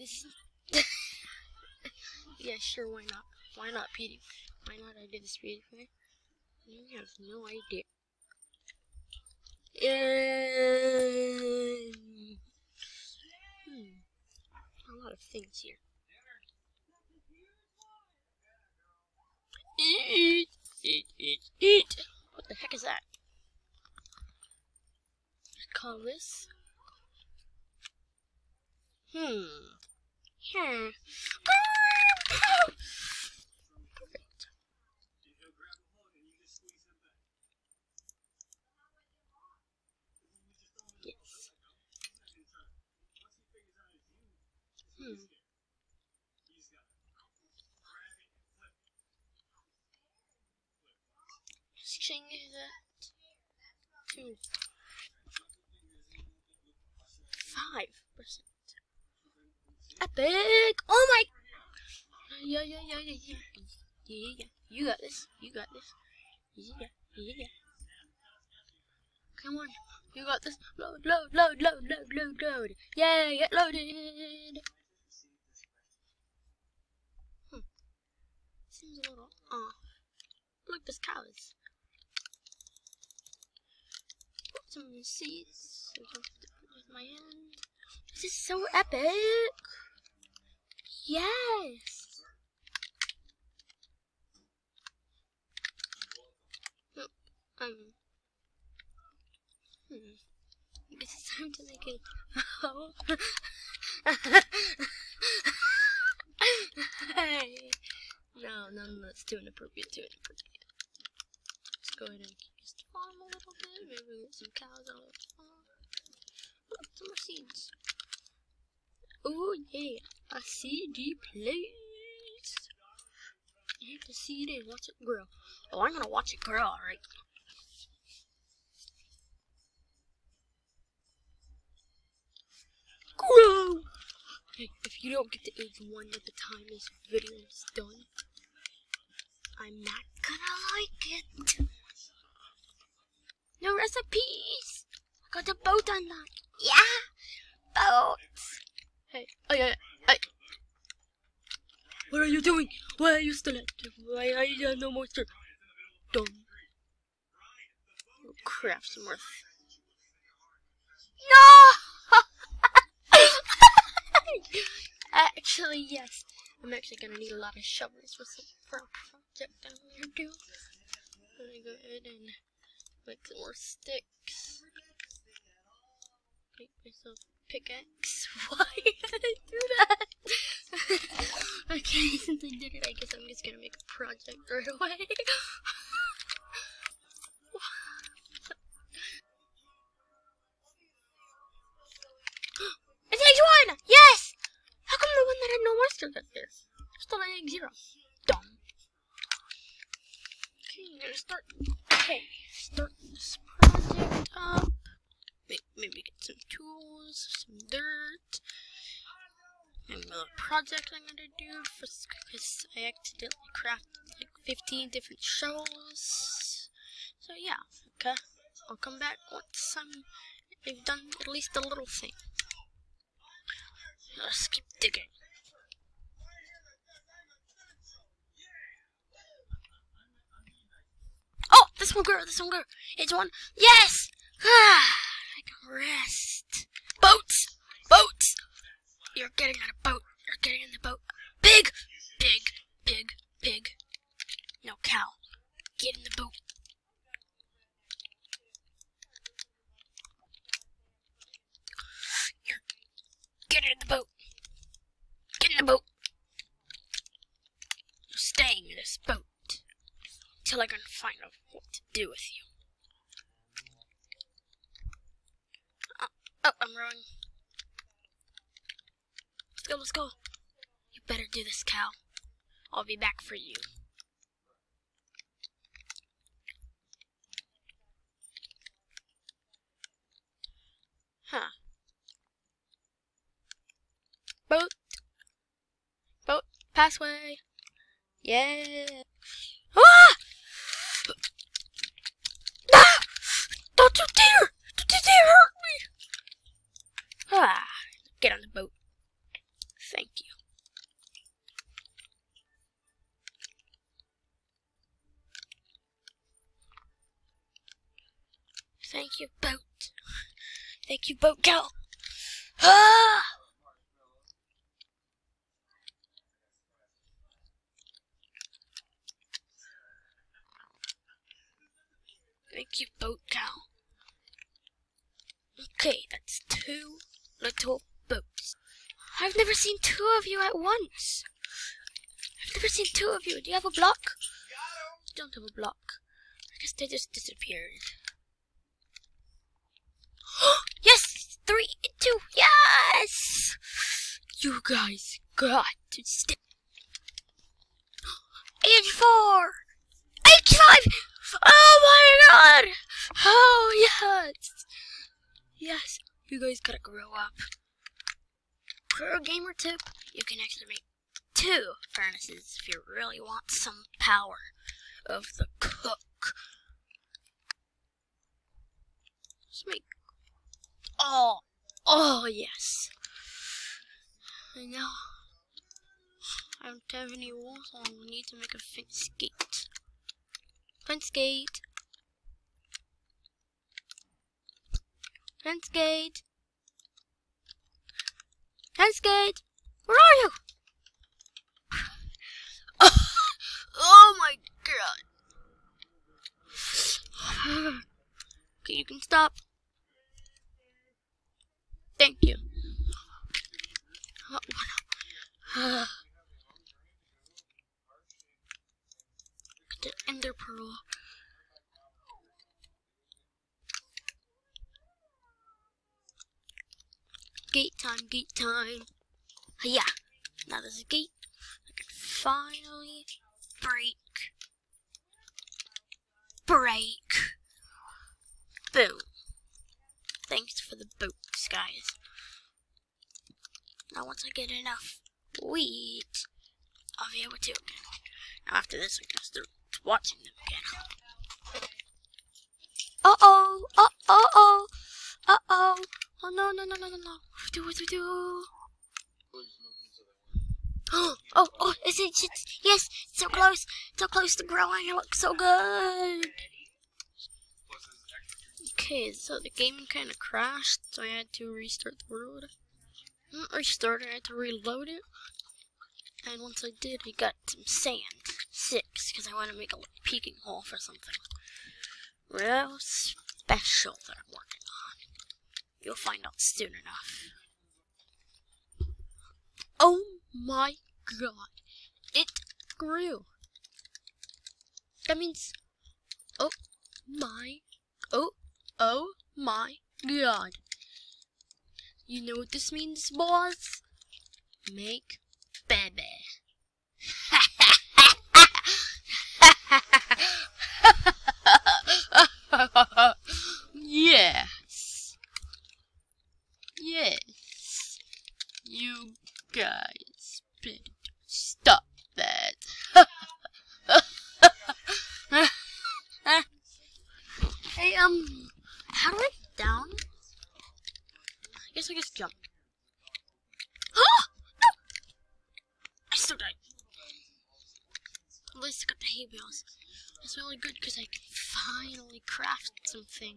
guys. Yeah, sure, why not? Why not, Petey? Why not I did this PewDiePie? You have no idea. A lot of things here. Eat. What the heck is that? Call this. Perfect. Yes. 5%. Epic! Oh my! Yeah. You got this. Yeah. Come on. You got this. Load. Yeah, get loaded. Seems a little off. Look, there's cows. Put some seeds. With my hand. This is so epic. Yes. I guess it's time to make it. Oh. Hey. No, that's too inappropriate. Let's go ahead and just farm a little bit. Maybe get some cows out of the farm. Look, some more seeds. Oh yeah, a seedy place. You have to seed it and watch it grow. Oh, I'm gonna watch it grow, alright. Grow! Hey, if you don't get to age 1 at the time this video is done, I'm not gonna like it. No recipes! I got the boat unlocked. Yeah! Boats! Hey, hey. What are you doing? Why are you still active? Why are you no more sir? Dumb. Oh crap, some more. No! Actually, yes. I'm actually gonna need a lot of shovels for a project I'm gonna do. I'm gonna go ahead and make some more sticks. Make myself a pickaxe. Why did I do that? Okay, since I did it, I guess I'm just gonna make a project right away. It's egg 1! Yes! How come the one that had no moisture got there? Still at egg 0. Dumb. Okay, I'm gonna start this project up. Maybe get some tools, some dirt. And another project I'm gonna do because I accidentally crafted like 15 different shovels. So yeah, okay. I'll come back once I've done at least a little thing. Let's keep digging. Oh, this one girl. It's one. Yes! I can rest. Boats! You're getting on a boat. You're getting in the boat. Pig! No, cow. Get in the boat. Get in the boat. Get in the boat. You're staying in this boat until I can find out what to do with you. Oh, I'm rowing. Let's go. You better do this, cow. I'll be back for you. Huh. Boat. Passway. Yeah. Ah! Ah! Don't you dare hurt me! Ah, get on the boat. Thank Thank you, boat. Thank you, boat gal. Ah! Thank you, boat gal. Okay, that's 2 little boats. I've never seen 2 of you at once. I've never seen 2 of you. Do you have a block? You don't have a block. I guess they just disappeared. Yes! 3 and 2. Yes! You guys got to stay. 84! 85! Oh my god! Oh yes! Yes, you guys gotta grow up. Pro gamer tip, you can actually make 2 furnaces if you really want some power of the cook. Just make... Oh yes. And now, I don't have any walls, so I need to make a fence gate. Fence gate. Fence gate. Fence gate. Where are you? Oh my god. Okay, you can stop. Thank you. Get the ender pearl. Gate time, gate time. Yeah. Now there's a gate. I can finally break. Boom. Thanks for the boats, guys. Now once I get enough wheat, I'll be able to. Now after this, I'm gonna start watching them again. Uh-oh. Uh-oh. Uh-oh. Oh no. What do we do? Oh, yes, it's so close to growing. It looks so good. Okay, so the game kind of crashed, so I had to restart the world. Not restart it, I had to reload it. And once I did, I got some sand. 6, because I want to make a little peeking hole for something real special that I'm working on. You'll find out soon enough. Oh my god. It grew. That means, oh my god. You know what this means, boys? Make baby. Yes. Yes. You guys better stop that. Hey, how do I get down? I guess I just jump. Oh! No! I still died. At least I got the hay bales. That's really good because I can finally craft something.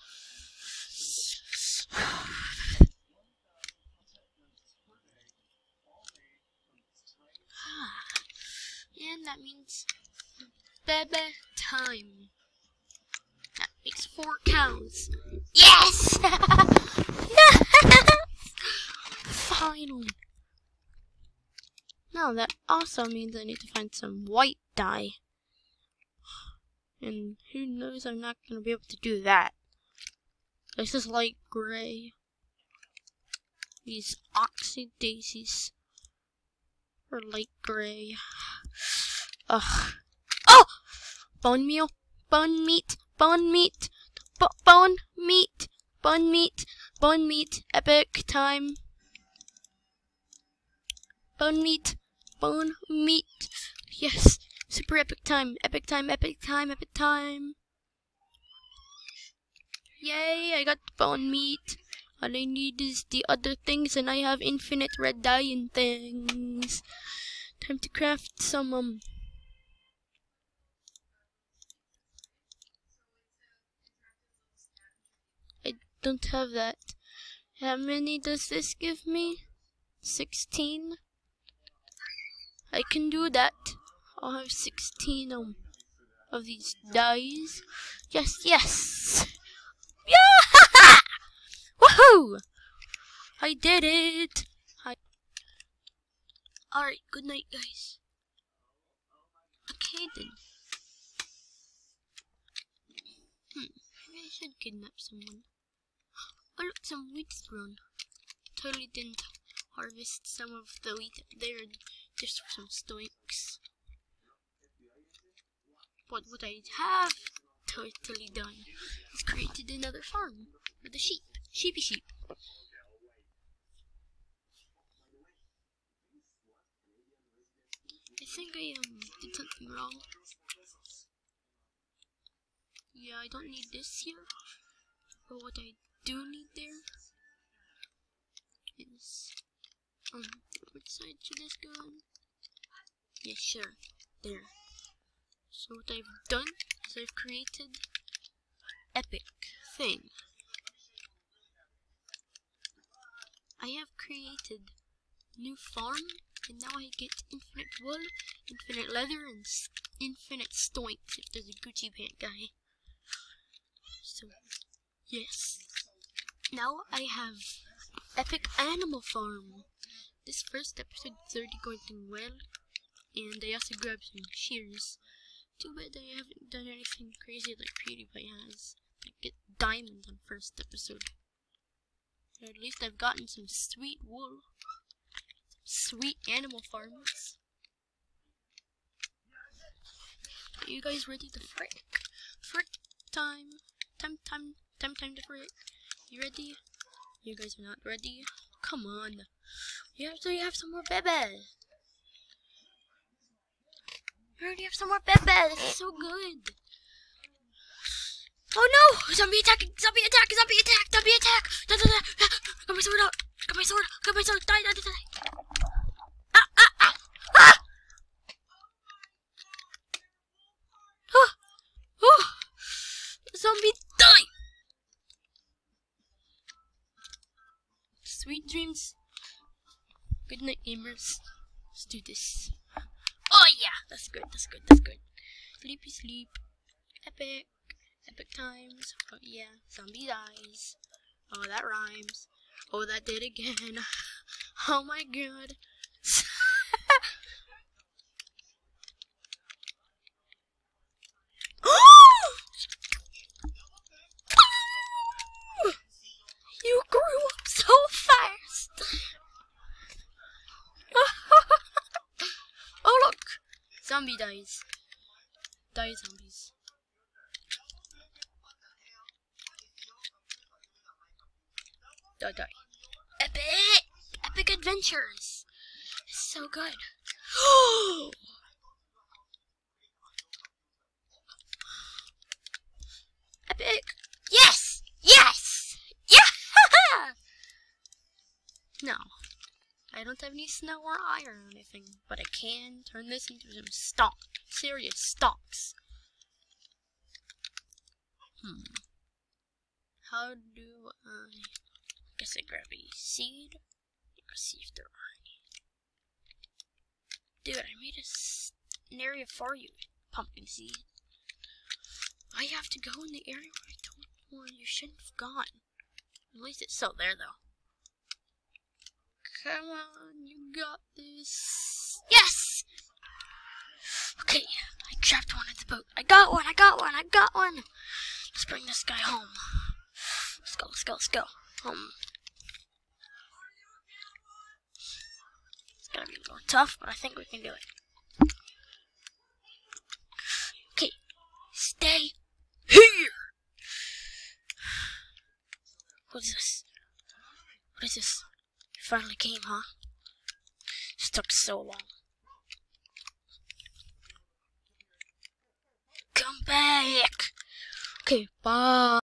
And that means baby time. That makes 4 cows. Yes! Yes! Finally. Now that also means I need to find some white dye. And who knows, I'm not going to be able to do that. This is light gray. These oxydaisies are light gray. Ugh. Oh! Bone meal, bone meat, bone meat, bone meat, bone meat, bone meat, epic time. Bone meat, bone meat. Yes, super epic time, epic time, epic time, epic time. Yay, I got bone meat. All I need is the other things, and I have infinite red dye and things. Time to craft some, don't have that. How many does this give me? 16? I can do that. I'll have 16 of these dies. Yes, yes! Yeah! Woohoo! I did it! Alright, good night, guys. Okay, then. Maybe I should kidnap someone. Oh, look, some wheat's grown. Totally didn't harvest some of the wheat there just for some stoics. But what I have totally done is created another farm for the sheep. Sheepy sheep. I think I did something wrong. Yeah, I don't need this here. But what I do need there is which side should this go on? Yeah, sure. There. So what I've done is I've created epic thing. I have created new farm, and now I get infinite wool, infinite leather, and infinite stoinks if there's a Gucci pant guy. So, yes. Now I have epic animal farm. This first episode is already going well, and I also grabbed some shears. Too bad I haven't done anything crazy like PewDiePie has. I get diamond on first episode. But at least I've gotten some sweet wool. Some sweet animal farms. Are you guys ready to frick? Frick time. Time to frick. You ready? You guys are not ready? Come on. You have some more bebe. I already have some more bebe. This is so good. Oh no! Zombie attack! Zombie attack! Zombie attack! Zombie attack! Da, da, da. Got my sword out! Got my sword! Got my sword! Die! Die! Die! Die! Ah! Ah! Ah! Ah! Ah! Oh! Zombie die! Sweet dreams. Good night, gamers. Let's do this. Oh yeah! That's good. That's good. That's good. Sleepy sleep. Epic. Epic times. Oh yeah, zombie dies. Oh, that rhymes. Oh, that did again. Oh my god. You grew up so fast. Oh look, zombie dies. Die zombies. Die, die. Epic! Epic adventures! It's so good. Epic! Yes! Yes! Yeah! No. I don't have any snow or iron or anything, but I can turn this into some stock. Serious stocks. How do I... guess I grab a seed. Let's see if there are any. Dude, I made an area for you, pumpkin seed. I have to go in the area where I told you where you shouldn't have gone. At least it's still there, though. Come on, you got this. Yes! Okay, I trapped one at the boat. I got one, I got one, I got one. Let's bring this guy home. Let's go, let's go, let's go. It's gonna be a little tough, but I think we can do it. Okay, stay here. What's this? What is this? You finally came, huh? This took so long. Come back. Okay, bye.